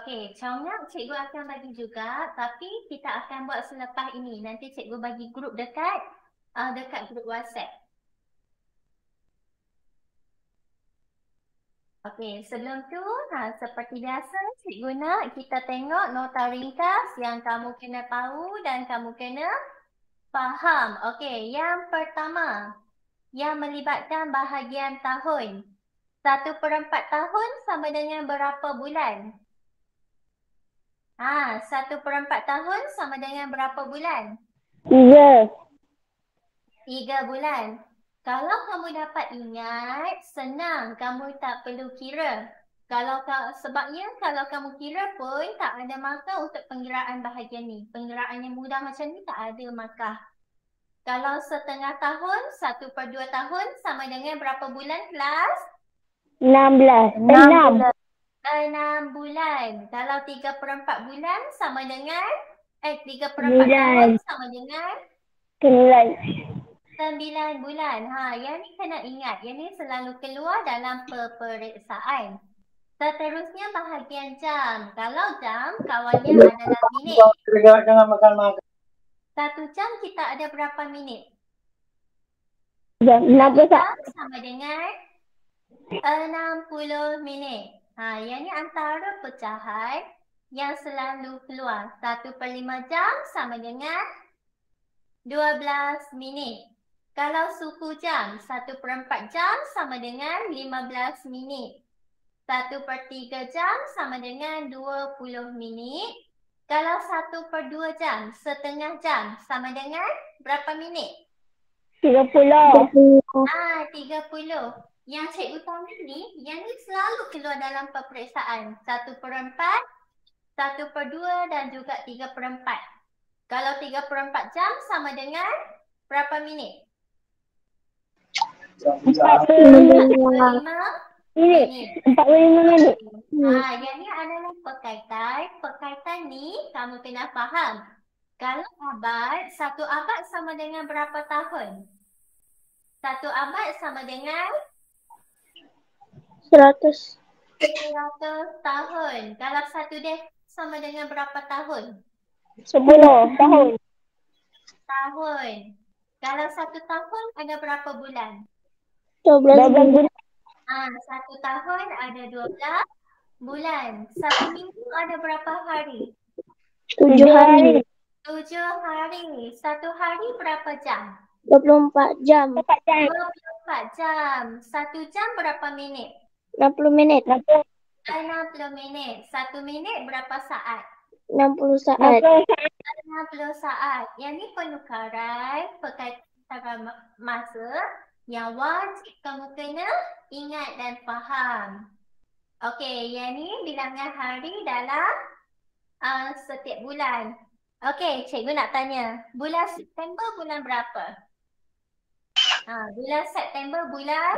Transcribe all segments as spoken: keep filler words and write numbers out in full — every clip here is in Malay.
Okey, Comyak cikgu akan bagi juga, tapi kita akan buat selepas ini. Nanti cikgu bagi grup dekat uh, dekat grup WhatsApp. Okey, sebelum tu, ha, seperti biasa, cikgu nak kita tengok nota ringkas yang kamu kena tahu dan kamu kena faham. Okey, yang pertama, yang melibatkan bahagian tahun. Satu per empat tahun sama dengan berapa bulan? Ha, satu per empat tahun sama dengan berapa bulan? Tiga. Tiga bulan. Kalau kamu dapat ingat, senang, kamu tak perlu kira. Kalau sebabnya kalau kamu kira pun tak ada markah untuk pengiraan bahagian ni. Pengiraan yang mudah macam ni tak ada markah. Kalau setengah tahun, satu per dua tahun sama dengan berapa bulan kelas? Enam belas. Enam. Enam bulan. Kalau tiga per empat bulan sama dengan, eh tiga per empat Bulan. tahun sama dengan? Sembilan. Sembilan bulan. Ha, yang ni kena ingat. Yang ni selalu keluar dalam peperiksaan. Seterusnya bahagian jam. Kalau jam, kawannya adalah minit. Jangan makan-makan. Satu jam kita ada berapa minit? Jam enam Satu belas. jam sama dengan enam puluh minit. Ha, yang ni antara pecahan yang selalu keluar. Satu per lima jam sama dengan dua belas minit. Kalau suku jam, satu per empat jam sama dengan lima belas minit. Satu per tiga jam sama dengan dua puluh minit. Kalau satu per dua jam, setengah jam sama dengan berapa minit? Tiga puluh. Ah, tiga puluh. Yang cikgu tahu ni, yang ni selalu keluar dalam peperiksaan. Satu per empat, satu per dua dan juga tiga per empat. Kalau tiga per empat jam sama dengan berapa minit? Empat puluh lima minit. minit. Empat puluh lima minit. Ha, yang ni adalah perkaitan. Perkaitan ni kamu kena faham. Kalau abad, satu abad sama dengan berapa tahun? Satu abad sama dengan Seratus. seratus tahun. Kalau satu dekad sama dengan berapa tahun? Sepuluh tahun. Tahun. Kalau satu tahun ada berapa bulan? Dua belas bulan. Ah, satu tahun ada dua belas bulan. Satu minggu ada berapa hari? Tujuh hari. Tujuh hari. Satu hari berapa jam? Dua puluh empat jam. Empat jam. Dua puluh empat jam. Satu jam berapa minit? Enam puluh minit. Enam puluh minit. Satu minit berapa saat? Enam puluh saat. enam puluh saat. Yang ni penukaran perkaitan antara masa yang wajib kamu kena ingat dan faham. Okey, yang ni bilangan hari dalam uh, setiap bulan. Okey, cikgu nak tanya. Bulan September bulan berapa? Ha, bulan September bulan?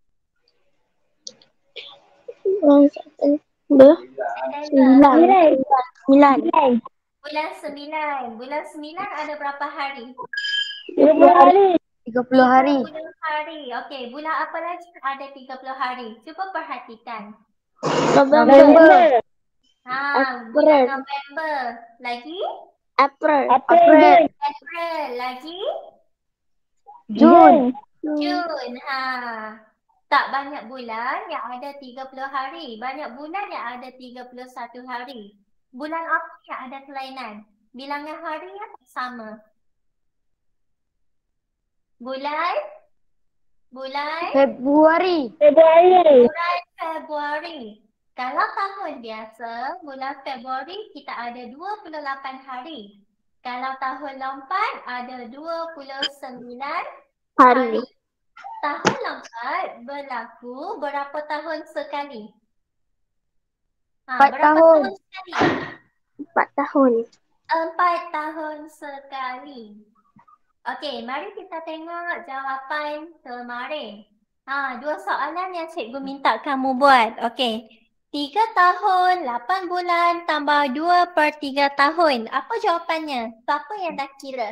Bulan September. Sembilan. Sembilan. Bulan sembilan. Bulan sembilan ada berapa hari? Tiga puluh hari. Tiga puluh hari. Tiga puluh hari. Okey, bulan apa lagi ada tiga puluh hari? Cuba perhatikan. November. Ha, bulan November. Lagi? April. April. April. Lagi? Jun. Jun. Ha. Tak banyak bulan yang ada tiga puluh hari. Banyak bulan yang ada tiga puluh satu hari. Bulan apa yang ada kelainan? Bilangan harinya tak sama. Bulan? Bulan? Februari. Februari. Bulan Februari. Kalau tahun biasa, bulan Februari kita ada dua puluh lapan hari. Kalau tahun lompat ada dua puluh sembilan hari. hari. Tahun lompat berlaku berapa tahun sekali? Ha, Empat berapa tahun. tahun sekali? Empat tahun. Empat tahun sekali. Okey, mari kita tengok jawapan kemarin. Ha, dua soalan yang cikgu minta kamu buat. Okey. Tiga tahun, lapan bulan tambah dua per tiga tahun. Apa jawapannya? Siapa yang dah kira?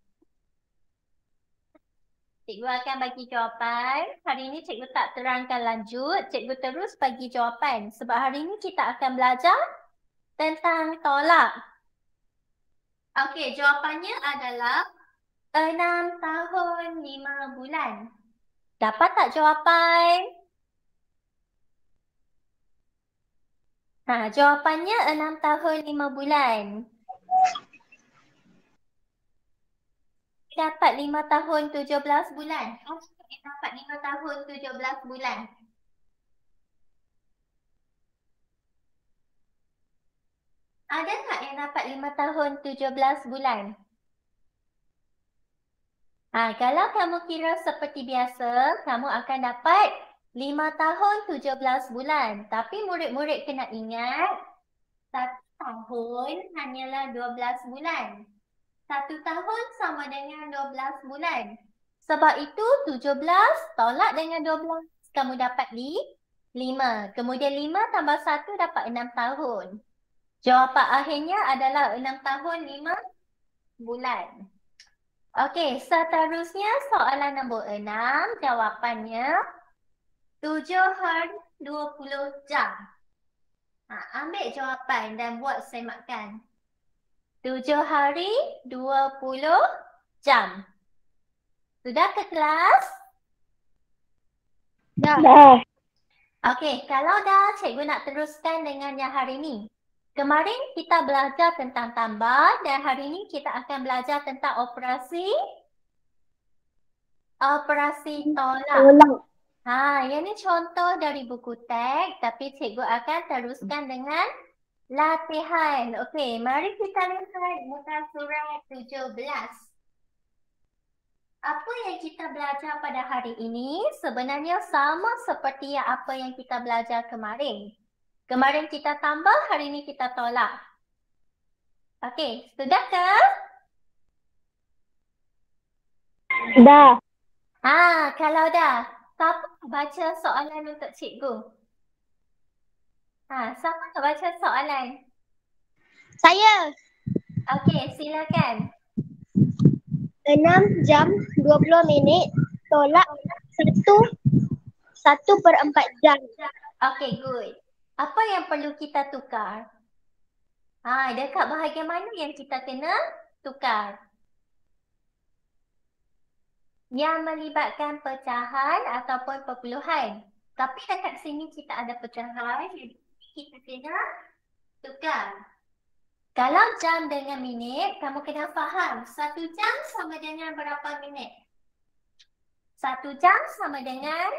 Cikgu akan bagi jawapan. Hari ini cikgu tak terangkan lanjut. Cikgu terus bagi jawapan. Sebab hari ini kita akan belajar tentang tolak. Okey, jawapannya adalah enam tahun lima bulan. Dapat tak jawapan? Ha, jawapannya enam tahun lima bulan. Dapat lima tahun tujuh belas bulan. Okey, dapat lima tahun tujuh belas bulan. Ada tak yang dapat lima tahun tujuh belas bulan? Ha, kalau kamu kira seperti biasa, kamu akan dapat lima tahun tujuh belas bulan. Tapi murid-murid kena ingat, satu tahun hanyalah dua belas bulan. Satu tahun sama dengan dua belas bulan. Sebab itu tujuh belas tolak dengan dua belas. Kamu dapat li, lima. Kemudian lima tambah satu dapat enam tahun. Jawapan akhirnya adalah enam tahun lima bulan. Okey, seterusnya soalan nombor enam. Jawapannya tujuh hari dua puluh jam. Ha, ambil jawapan dan buat semakan. Tujuh hari dua puluh jam. Sudah ke kelas? Dah. Dah. Okey, kalau dah, cikgu nak teruskan dengan yang hari ni. Kemarin kita belajar tentang tambah dan hari ini kita akan belajar tentang operasi operasi tolak. Tolak. Ha, yang ni contoh dari buku teks tapi cikgu akan teruskan dengan latihan. Okey, mari kita lihat muka surat tujuh belas. Apa yang kita belajar pada hari ini sebenarnya sama seperti yang apa yang kita belajar kemarin. Kemarin kita tambah, hari ini kita tolak. Okey, sudah ke? Dah. Ha, kalau dah, siapa baca soalan untuk cikgu? Ha, siapa nak baca soalan? Saya. Okey, silakan. enam jam dua puluh minit tolak satu satu per empat jam. Okey, good. Apa yang perlu kita tukar? Ha, dekat bahagian mana yang kita kena tukar? Yang melibatkan pecahan ataupun perpuluhan. Tapi dekat sini kita ada pecahan, jadi kita kena tukar. Kalau jam dengan minit, kamu kena faham. Satu jam sama dengan berapa minit? Satu jam sama dengan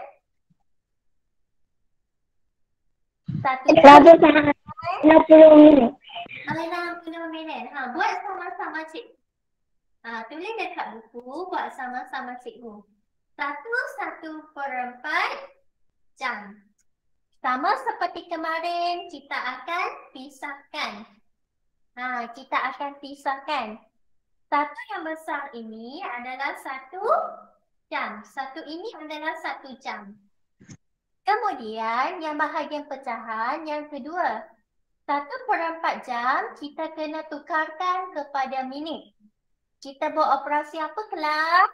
Satu jam enam puluh minit. enam puluh minit. Ha, buat sama-sama cikgu. Ha, tulis dekat buku, buat sama-sama cikgu. Satu satu per empat jam. Sama seperti kemarin, kita akan pisahkan. Ha, kita akan pisahkan. Satu yang besar ini adalah satu jam. Satu ini adalah satu jam. Kemudian yang bahagian pecahan yang kedua. Satu per empat jam kita kena tukarkan kepada minit. Kita buat operasi apa kelas?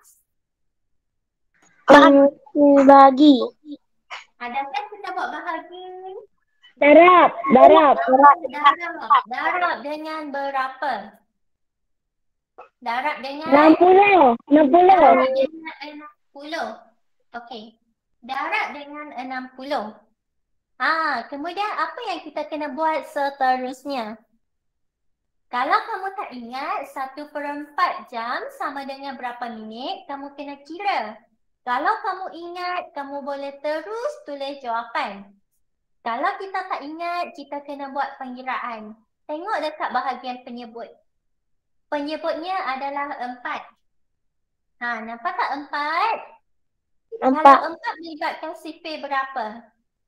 Bagi. Adakah kita buat bahagi? Darab. Darab. Darab. Darab dengan berapa? Darab dengan? enam puluh. enam puluh. Darab dengan enam puluh. Okey. Darab dengan enam puluh. Ha, kemudian apa yang kita kena buat seterusnya? Kalau kamu tak ingat satu per empat jam sama dengan berapa minit, kamu kena kira. Kalau kamu ingat, kamu boleh terus tulis jawapan. Kalau kita tak ingat, kita kena buat pengiraan. Tengok dekat bahagian penyebut. Penyebutnya adalah empat. Ha, nampak tak empat? Nampak. Kalau empat melibatkan sifir berapa?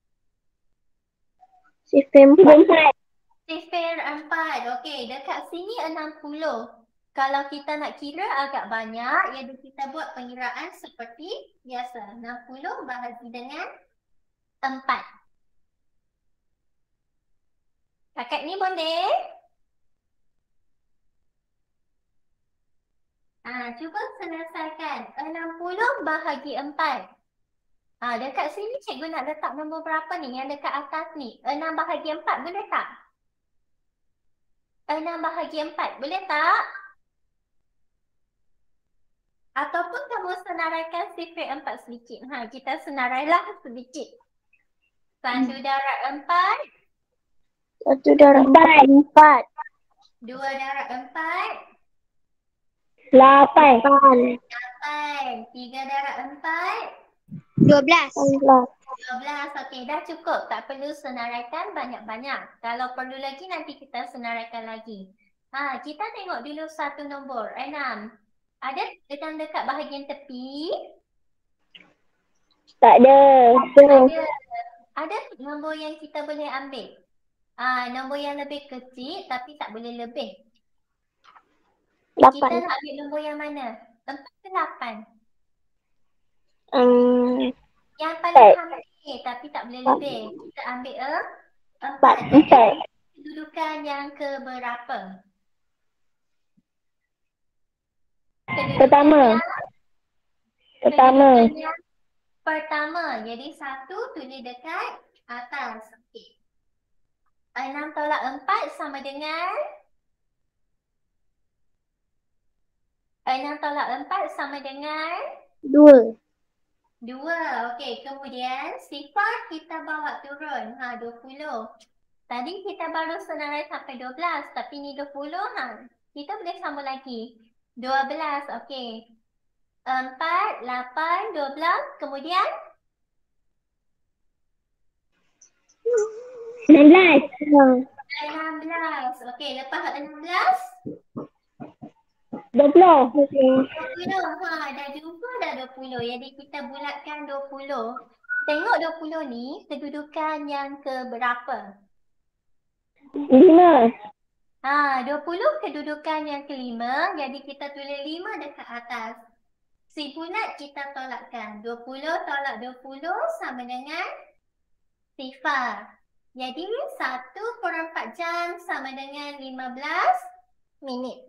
Sifir empat. Sifir empat. Okey, dekat sini enam puluh. Kalau kita nak kira agak banyak, jadi kita buat pengiraan seperti biasa. enam puluh bahagi dengan empat. Kakak ni boleh? Ha, cuba selesaikan. enam puluh bahagi empat. Ha, dekat sini cikgu nak letak nombor berapa ni? Yang dekat atas ni. enam bahagi empat boleh tak? enam bahagi empat. Boleh tak? Ataupun kamu senaraikan sifir empat sedikit. Ha, kita senarailah sedikit. Satu darab empat. Satu darab empat. Empat. Dua darab empat. Lapan. Lapan. Tiga darab empat. Dua belas. Dua belas. Okey, dah cukup. Tak perlu senaraikan banyak-banyak. Kalau perlu lagi, nanti kita senaraikan lagi. Ha, kita tengok dulu satu nombor. Enam. Ada dekat dekat bahagian tepi? Tak ada. Ada. Ada nombor yang kita boleh ambil? Ah, nombor yang lebih kecil tapi tak boleh lebih. Kita Lapan. nak ambil nombor yang mana? Empat ke lapan? Um, Yang paling Empat. hampir tapi tak boleh lebih. Kita ambil eh, empat. empat. Empat. Kedudukan yang keberapa? Kedudukan Pertama. yang, Pertama. kedudukan yang pertama. Jadi satu tulis dekat atas. Okey. Enam tolak empat sama dengan enam tolak empat sama dengan Dua. dua. Okey, kemudian sifar kita bawa turun. Ha, dua puluh. Tadi kita baru senarai sampai dua belas. Tapi ni dua puluh. Ha, kita boleh sambung lagi. dua belas. Okey. empat, lapan, dua belas. Kemudian Enam belas. enam belas. Okey, lepas enam belas. Dua puluh. dua puluh. Ha, dah jumpa dah dua puluh. Jadi kita bulatkan dua puluh. Tengok dua puluh ni kedudukan yang keberapa? Lima. Ha, dua puluh kedudukan yang kelima. Jadi kita tulis lima dekat atas. Si bulat kita tolakkan. dua puluh tolak dua puluh sama dengan sifar. Jadi satu per empat jam sama dengan lima belas minit.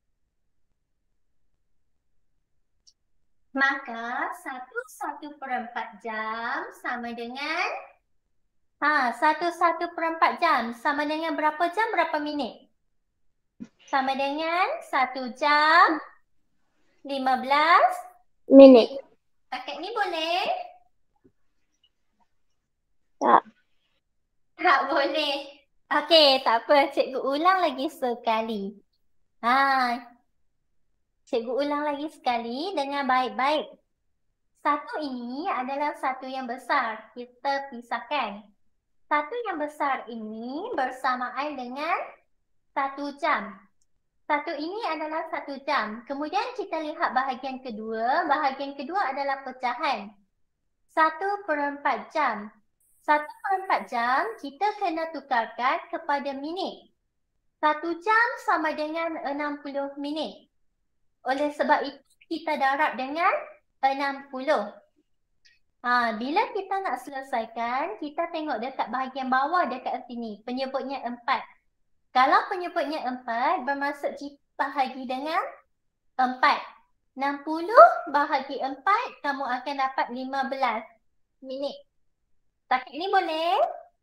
Maka satu satu per empat jam sama dengan ha, satu satu per empat jam sama dengan berapa jam, berapa minit? Sama dengan satu jam lima belas Minit. paket ni boleh? Tak. Tak boleh. Okey, tak apa. Cikgu ulang lagi sekali. Ha, cikgu ulang lagi sekali dengan baik-baik. Satu ini adalah satu yang besar. Kita pisahkan. Satu yang besar ini bersamaan dengan satu jam. Satu ini adalah satu jam. Kemudian kita lihat bahagian kedua. Bahagian kedua adalah pecahan. Satu per empat jam. Satu per empat jam kita kena tukarkan kepada minit. Satu jam sama dengan enam puluh minit. Oleh sebab itu kita darab dengan enam puluh. Ha, bila kita nak selesaikan, kita tengok dekat bahagian bawah dekat sini. Penyebutnya empat. Kalau penyebutnya empat, bermaksud kita bahagi dengan empat. enam puluh bahagi empat, kamu akan dapat lima belas minit. Takat ni boleh?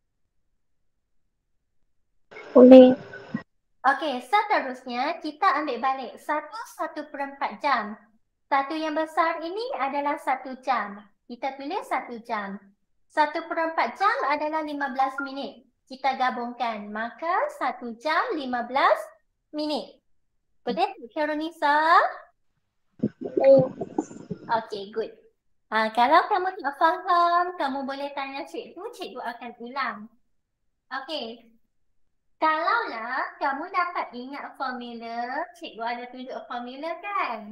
Boleh. Okey, seterusnya kita ambil balik satu satu per empat jam. Satu yang besar ini adalah satu jam. Kita tulis satu jam. Satu per empat jam adalah lima belas minit. Kita gabungkan. Maka satu jam lima belas minit. Boleh, Karonisa? Boleh. Okey, good. Ha, kalau kamu tak faham, kamu boleh tanya cikgu, cikgu akan ulang. Okey. Kalaulah kamu dapat ingat formula, cikgu ada tunjuk formula kan?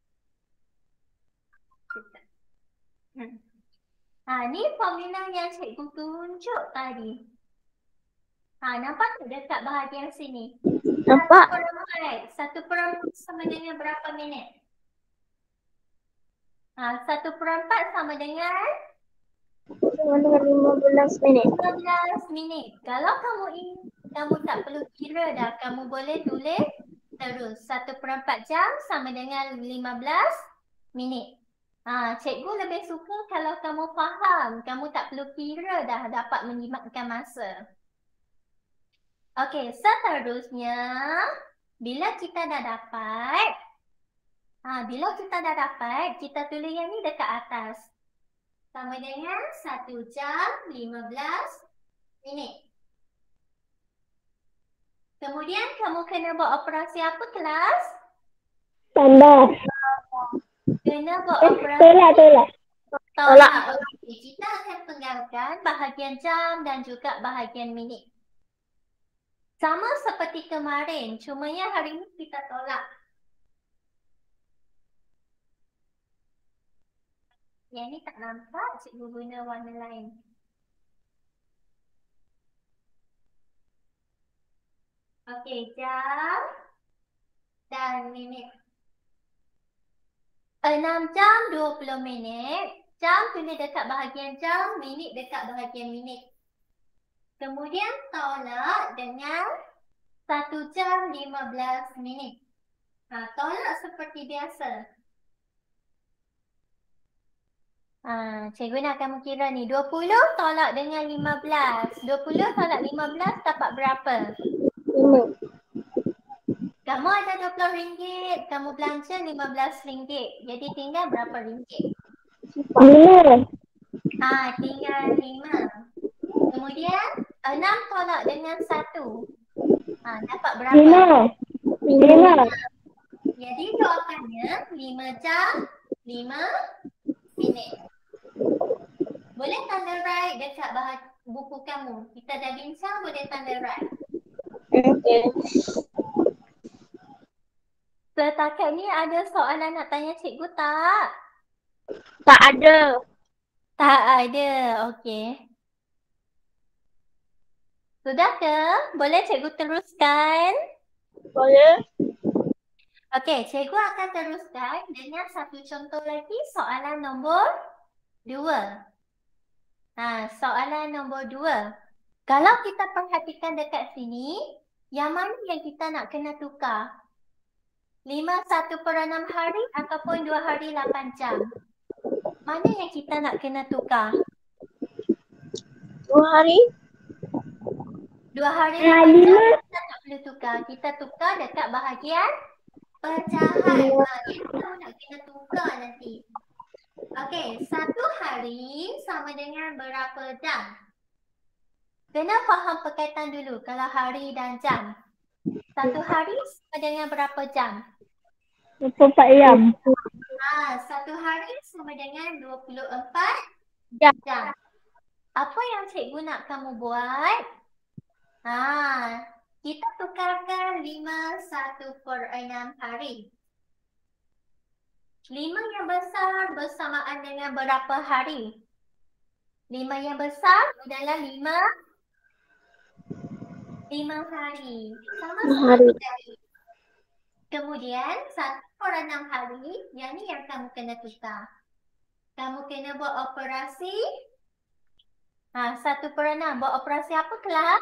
Hmm. Ha, ni formula yang cikgu tunjuk tadi. Ha, nampak tak dekat bahagian sini? Nampak? Satu per empat. Satu per empat sama dengan berapa minit? Ha, satu per empat sama dengan Sama dengan lima belas minit. lima belas minit. Kalau kamu ingin, kamu tak perlu kira dah. Kamu boleh tulis terus. Satu per empat jam sama dengan lima belas minit. Ha, cikgu lebih suka kalau kamu faham. Kamu tak perlu kira dah dapat menjimatkan masa. Okey, seterusnya bila kita dah dapat, ha, bila kita dah dapat, kita tulis yang ni dekat atas. Sama dengan satu jam lima belas minit. Kemudian kamu kena buat operasi apa kelas? Tambah. Kena buat Eh, operasi tolak, tolak. tolak. Okey, kita akan tinggalkan bahagian jam dan juga bahagian minit. Sama seperti kemarin, cumanya hari ini kita tolak. Yang ni tak nampak, cikgu guna warna lain. Okey, jam dan minit. enam jam dua puluh minit. Jam tulis dekat bahagian jam, minit dekat bahagian minit. Kemudian tolak dengan satu jam lima belas minit. Ha, tolak seperti biasa. Ha, cikgu nak kamu kira ni. dua puluh tolak dengan lima belas. dua puluh tolak lima belas dapat berapa? Lima. Kamu ada dua puluh ringgit. Kamu belanja lima belas ringgit. Jadi tinggal berapa ringgit? Lima. Ha, tinggal lima. Kemudian enam tolak dengan satu. Ha, dapat berapa? Lima. Lima. Jadi jawapannya lima jam lima minit. Boleh tanda right dekat bahas buku kamu. Kita dah bincang, boleh tanda right. Okey. Setakat ni ada soalan nak tanya cikgu tak? Tak ada. Tak ada. Okey. Sudah ke? Boleh cikgu teruskan? Boleh. Okey, cikgu akan teruskan dengan satu contoh lagi, soalan nombor dua. Ha, soalan nombor dua. Kalau kita perhatikan dekat sini, yang mana yang kita nak kena tukar? lima satu per enam hari ataupun dua hari lapan jam? Mana yang kita nak kena tukar? Dua hari. Dua hari Ah, lapan jam lima. kita tak perlu tukar. Kita tukar dekat bahagian pecahan. Ha, itu kamu nak kena tukar nanti. Okey, satu hari sama dengan berapa jam? Kena faham perkaitan dulu kalau hari dan jam. Satu hari sama dengan berapa jam? dua puluh empat jam. Ha, satu hari sama dengan dua puluh empat Jam. jam. Apa yang cikgu nak kamu buat? Ha, kita tukarkan lima satu per enam hari. lima yang besar bersamaan dengan berapa hari? lima yang besar adalah lima lima hari. Sama Hari. seperti kemudian satu per enam hari, yang ni yang kamu kena tukar. Kamu kena buat operasi. Ha, satu per enam. Buat operasi apa kelas?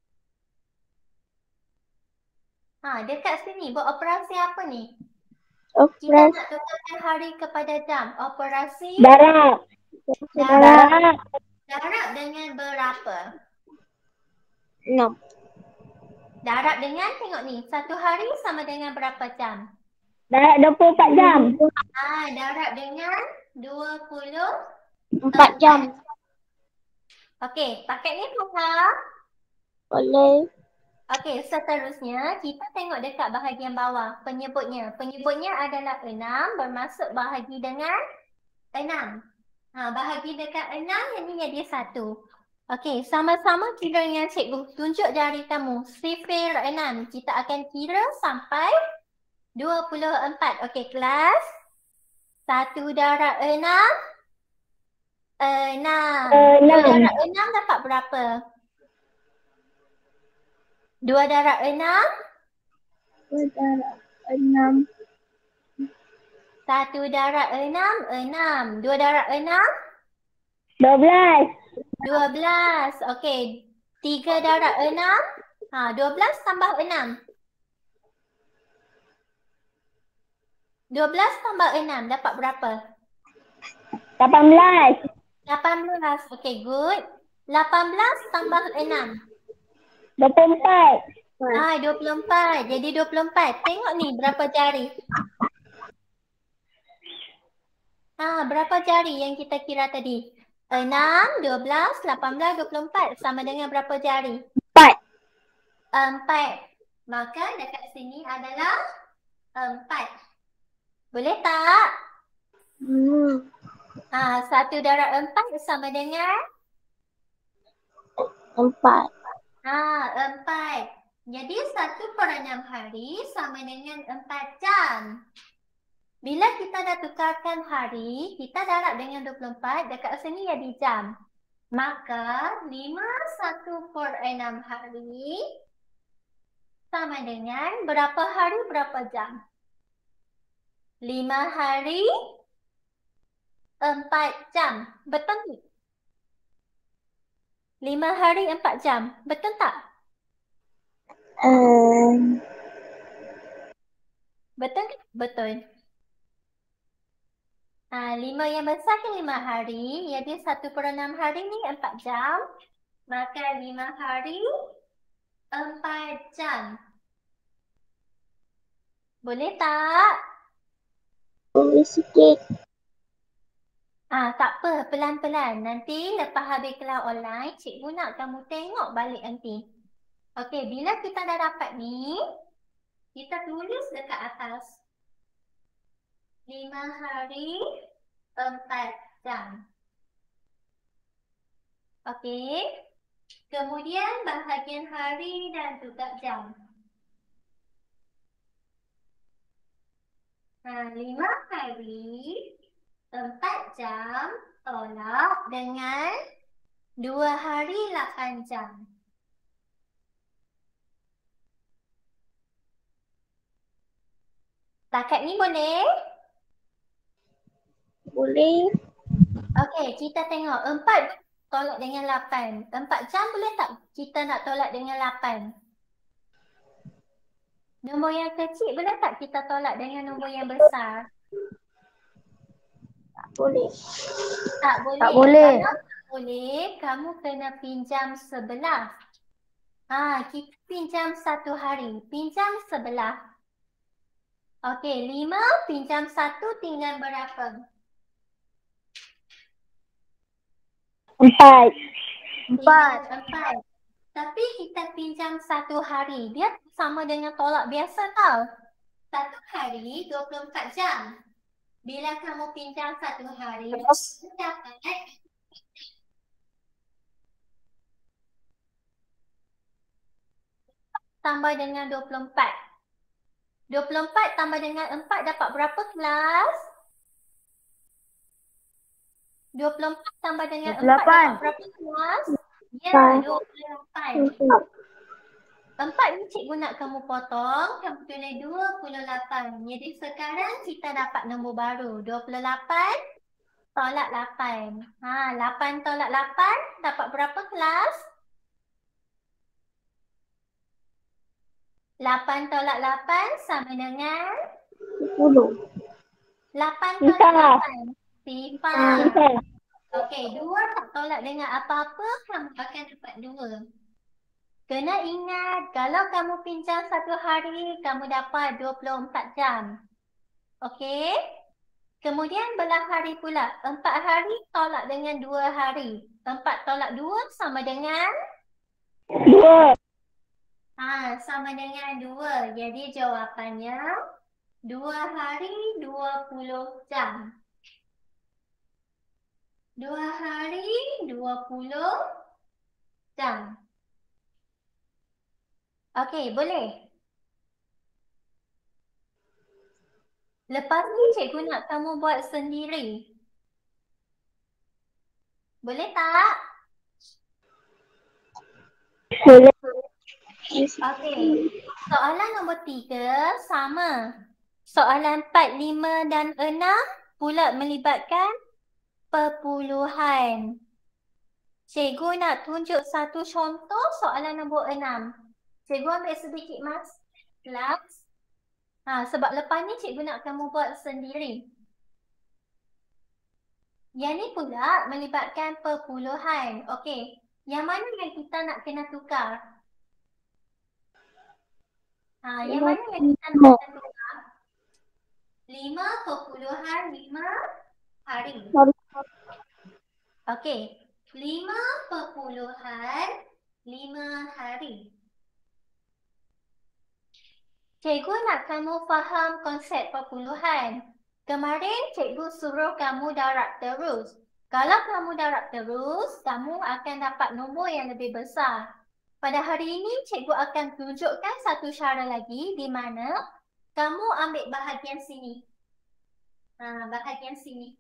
Ha, dekat sini buat operasi apa ni? Kita Operasi. nak tukarkan hari kepada jam. Operasi Darab. Darab. darab dengan berapa? Enam. Darab dengan, tengok ni, satu hari sama dengan berapa jam? Darab dua puluh empat jam. Ah, darab dengan dua puluh Empat jam. Okey, paket ni faham? Boleh. Okey, seterusnya kita tengok dekat bahagian bawah penyebutnya. Penyebutnya adalah enam, bermaksud bahagi dengan enam. Ha, bahagi dekat enam, yang ni jadi satu. Okey, sama-sama kira dengan cikgu. Tunjuk jari kamu. Sifir enam. Kita akan kira sampai dua puluh empat. Okey, kelas. Satu darab enam. Enam. Dua Enam. darab enam dapat berapa? Dua darab enam. Dua darab enam. Satu darab enam. Enam. Dua darab enam. Dua belas. Dua belas. Okey. Tiga darab enam. Ha, dua belas tambah enam. Dua belas tambah enam dapat berapa? Lapan belas. Lapan belas. Okey, good. Lapan belas tambah enam. dua puluh empat. Ah, dua puluh empat. Jadi dua puluh empat. Tengok ni berapa jari. Ah, berapa jari yang kita kira tadi? enam, dua belas, lapan belas, dua puluh empat. Sama dengan berapa jari? Empat. Empat. Maka dekat sini adalah empat. Boleh tak? Hmm. Ah, satu darab empat sama dengan? Empat. Ah, empat. Jadi satu per enam hari sama dengan empat jam. Bila kita dah tukarkan hari, kita darab dengan dua puluh empat, dekat sini jadi jam. Maka lima satu per enam hari sama dengan berapa hari berapa jam? lima hari empat jam. Betul tak? lima hari empat jam. Betul tak? Um, Betul ke? Betul. Ha, lima yang besar kan lima hari. Jadi satu per enam hari ni empat jam. Maka lima hari empat jam. Boleh tak? boleh sikit. Ah, tak apa, pelan-pelan. Nanti lepas habis kelas online, cikgu nak kamu tengok balik nanti. Okey, bila kita dah dapat ni, kita tulis dekat atas. lima hari empat jam. Okey. Kemudian bahagian hari dan juga jam. Ha, lima hari empat jam tolak dengan dua hari lapan jam. Takat ni boleh? Boleh. Okey, kita tengok. Empat tolak dengan lapan. Empat jam boleh tak kita nak tolak dengan lapan? Nombor yang kecil boleh tak kita tolak dengan nombor yang besar? Tak boleh. Tak boleh. Tak boleh. Kalau tak boleh, kamu kena pinjam sebelah. Ha, kita pinjam satu hari. Pinjam sebelah. Okey, lima pinjam satu tinggal berapa? Empat. Empat. Empat. Tapi kita pinjam satu hari. Dia sama dengan tolak biasa tau. Satu hari dua puluh empat jam. Bila kamu pinjam satu hari, dapat tambah dengan dua puluh empat. dua puluh empat tambah dengan empat dapat berapa kelas? dua puluh empat tambah dengan empat dapat berapa kelas? Ya, dua puluh lapan. empat ni cikgu nak kamu potong, kamu tulis dua puluh lapan. Jadi sekarang kita dapat nombor baru. dua puluh lapan tolak lapan. Ha, lapan tolak lapan dapat berapa kelas? lapan tolak lapan sama dengan Sepuluh. lapan tolak Sifar. lapan. Sifar. Sifar. Okey, dua tak tolak dengan apa-apa, kamu akan dapat dua. Kena ingat, kalau kamu pinjam satu hari, kamu dapat dua puluh empat jam. Okey? Kemudian belah hari pula. Empat hari tolak dengan dua hari. Empat tolak dua sama dengan? Dua. Ha, sama dengan dua. Jadi jawapannya dua hari dua puluh jam. Dua hari dua puluh jam. Okey, boleh? Lepas ni cikgu nak kamu buat sendiri. Boleh tak? Boleh. Okey. Soalan nombor tiga sama. Soalan empat, lima dan enam pula melibatkan perpuluhan. Cikgu nak tunjuk satu contoh soalan nombor enam. Cikgu ambil sedikit mas. Kelas. Ha, sebab lepas ni cikgu nak kamu buat sendiri. Yang ni pula melibatkan perpuluhan. Okey. Yang mana yang kita nak kena tukar? Ha, yang mana yang kita nak tentukan? lima perpuluhan lima hari. Okey. lima perpuluhan lima hari. Cikgu nak kamu faham konsep perpuluhan. Kemarin cikgu suruh kamu darab terus. Kalau kamu darab terus, kamu akan dapat nombor yang lebih besar. Pada hari ini, cikgu akan tunjukkan satu cara lagi di mana kamu ambil bahagian sini. Ha, bahagian sini.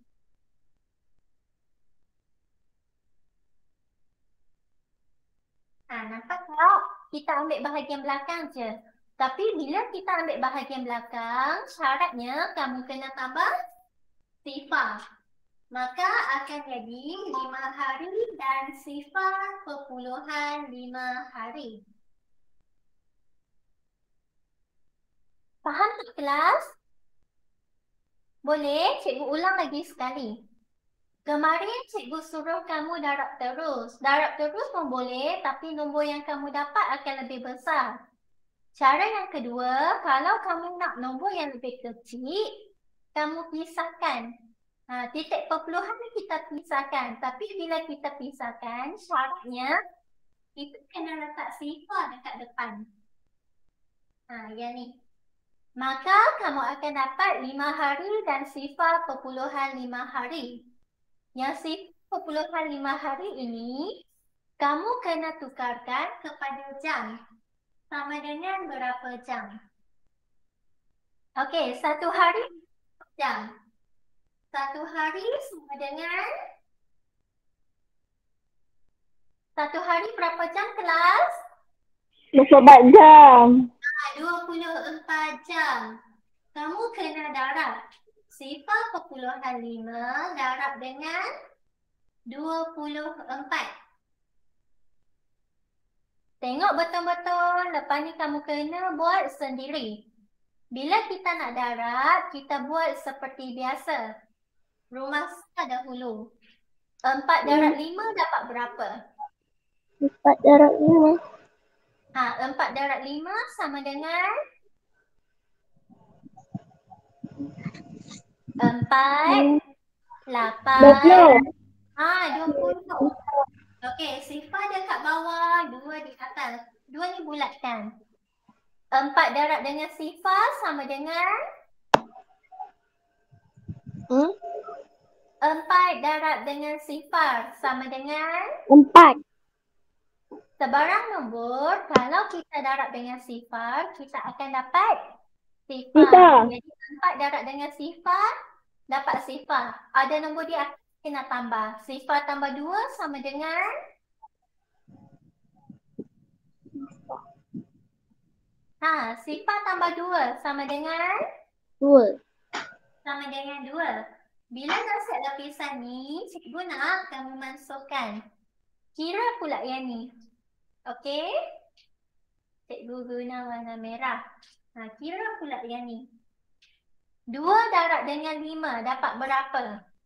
Ha, nampak tak? Kita ambil bahagian belakang je. Tapi bila kita ambil bahagian belakang, syaratnya kamu kena tambah sifar. Maka akan jadi lima hari dan sifar perpuluhan lima hari. Faham tak kelas? Boleh? Cikgu ulang lagi sekali. Kemarin cikgu suruh kamu darab terus. Darab terus pun boleh, tapi nombor yang kamu dapat akan lebih besar. Cara yang kedua, kalau kamu nak nombor yang lebih kecil, kamu pisahkan. Ha, titik perpuluhan kita pisahkan. Tapi bila kita pisahkan, syaratnya kita kena letak sifar dekat depan. Ha, yang ni. Maka kamu akan dapat lima hari dan sifar perpuluhan lima hari. Yang sifar perpuluhan lima hari ini, kamu kena tukarkan kepada jam. Sama dengan berapa jam? Okey, satu hari jam. Satu hari sama dengan Satu hari berapa jam kelas? dua puluh empat jam. Ha, dua puluh empat jam. Kamu kena darab sifar perpuluhan lima darab dengan dua puluh empat. Tengok betul-betul. Lepas ni kamu kena buat sendiri. Bila kita nak darab, kita buat seperti biasa. Rumaskan dahulu. Empat darab lima dapat berapa? Empat darab lima. Ha, empat darab lima sama dengan empat, lapan, Dua puluh. ha, dua puluh. Okey, sifar dekat bawah, dua di atas. Dua ni bulatkan. Empat darab dengan sifar sama dengan Hmm? Empat darab dengan sifar sama dengan Empat. sebarang nombor. Kalau kita darab dengan sifar, kita akan dapat sifar. Sifar. Jadi empat darab dengan sifar, dapat sifar. Ada nombor di atas, kena tambah. Sifar tambah dua sama dengan Ha, sifar tambah dua sama dengan Dua. sama dengan dua. Bila dah set lapisan ni, cikgu nak kamu masukkan. Kira pula yang ni. Okey? Cikgu guna warna merah. Ha, kira pula yang ni. Dua darab dengan lima dapat berapa?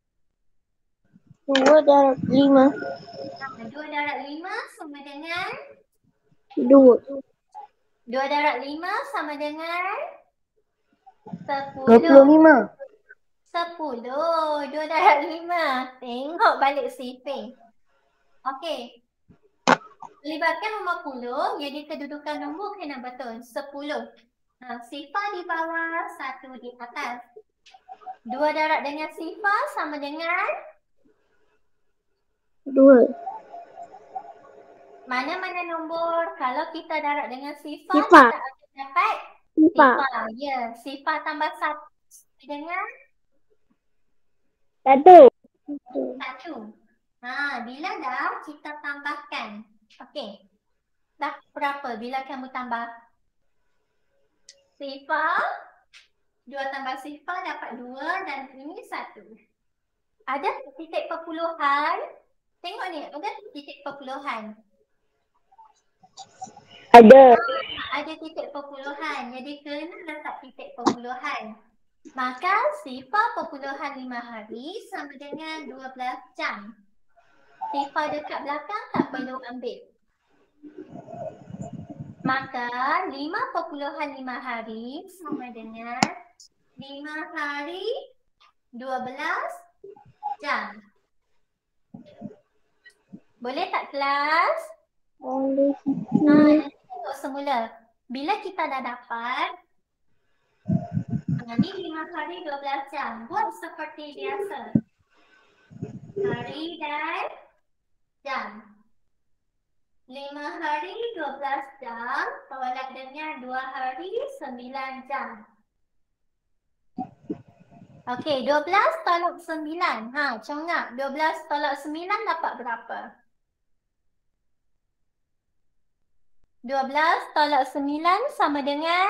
Dua darab lima. Ha, dua darab lima sama dengan Dua. Dua darab lima sama dengan Dua puluh sepuluh. lima. Sepuluh. Dua darab lima. Tengok balik sifar. Okey. Melibatkan lima puluh, jadi kedudukan nombor kena betul. Sepuluh. Ha, sifar di bawah, satu di atas. Dua darab dengan sifar sama dengan Dua. mana-mana nombor. Kalau kita darab dengan sifar, Sifar. kita akan dapat Sifar. sifar. Ya, sifar tambah satu dengan Satu. satu. Ha, bila dah kita tambahkan. Okey. Dah berapa bila kamu tambah? Sifar. Dua tambah sifar dapat dua dan ini satu. Ada titik perpuluhan. Tengok ni, ada titik perpuluhan. Ada. Ada titik perpuluhan. Jadi kena letak titik perpuluhan. Maka sifar perpuluhan lima hari sama dengan dua belas jam. Sifar dekat belakang tak perlu ambil. Maka lima perpuluhan lima hari sama dengan lima hari dua belas jam. Boleh tak kelas? Boleh. Ha, nanti tengok semula. Bila kita dah dapat, ha, ni lima hari dua belas jam. Buat seperti biasa. Hari dan jam. lima hari dua belas jam tolak dengan dua hari sembilan jam. Okey, dua belas tolak sembilan. Ha, congak. dua belas tolak sembilan dapat berapa? dua belas tolak sembilan sama dengan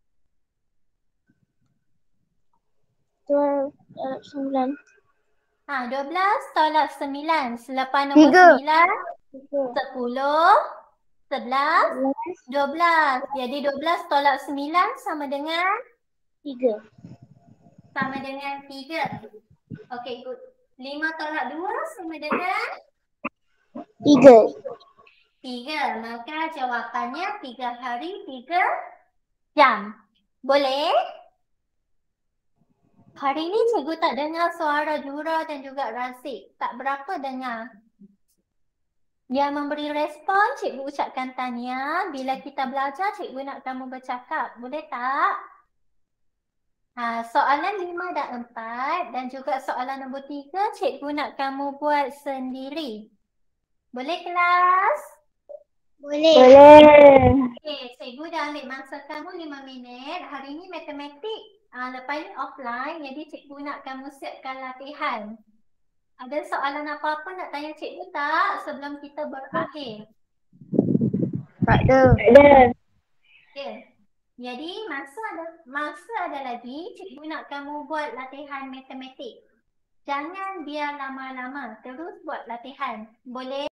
Dua, uh, sembilan. ha, dua belas tolak sembilan. Selepas nombor Tiga. sembilan, Tiga. sepuluh, sebelas, Belas. dua belas. Jadi dua belas tolak sembilan sama dengan Tiga. sama dengan tiga. Okey, good. lima tolak dua sama dengan Tiga. tiga. Maka jawapannya tiga hari tiga jam. Boleh? Hari ni cikgu tak dengar suara Jura dan juga Razik. Tak berapa dengar. Yang memberi respon, cikgu ucapkan tahniah. Bila kita belajar, cikgu nak kamu bercakap. Boleh tak? Ha, soalan lima dan empat dan juga soalan nombor tiga, cikgu nak kamu buat sendiri. Boleh kelas? Boleh. Boleh. Okey, cikgu dah ambil masa kamu lima minit. Hari ni matematik. Uh, lepas ni offline, jadi cikgu nak kamu siapkan latihan. Ada soalan apa-apa nak tanya cikgu tak sebelum kita berakhir? Tak ada. Tak ada. Ya. Jadi masa ada masa ada lagi, cikgu nak kamu buat latihan matematik. Jangan biar lama-lama, terus buat latihan. Boleh?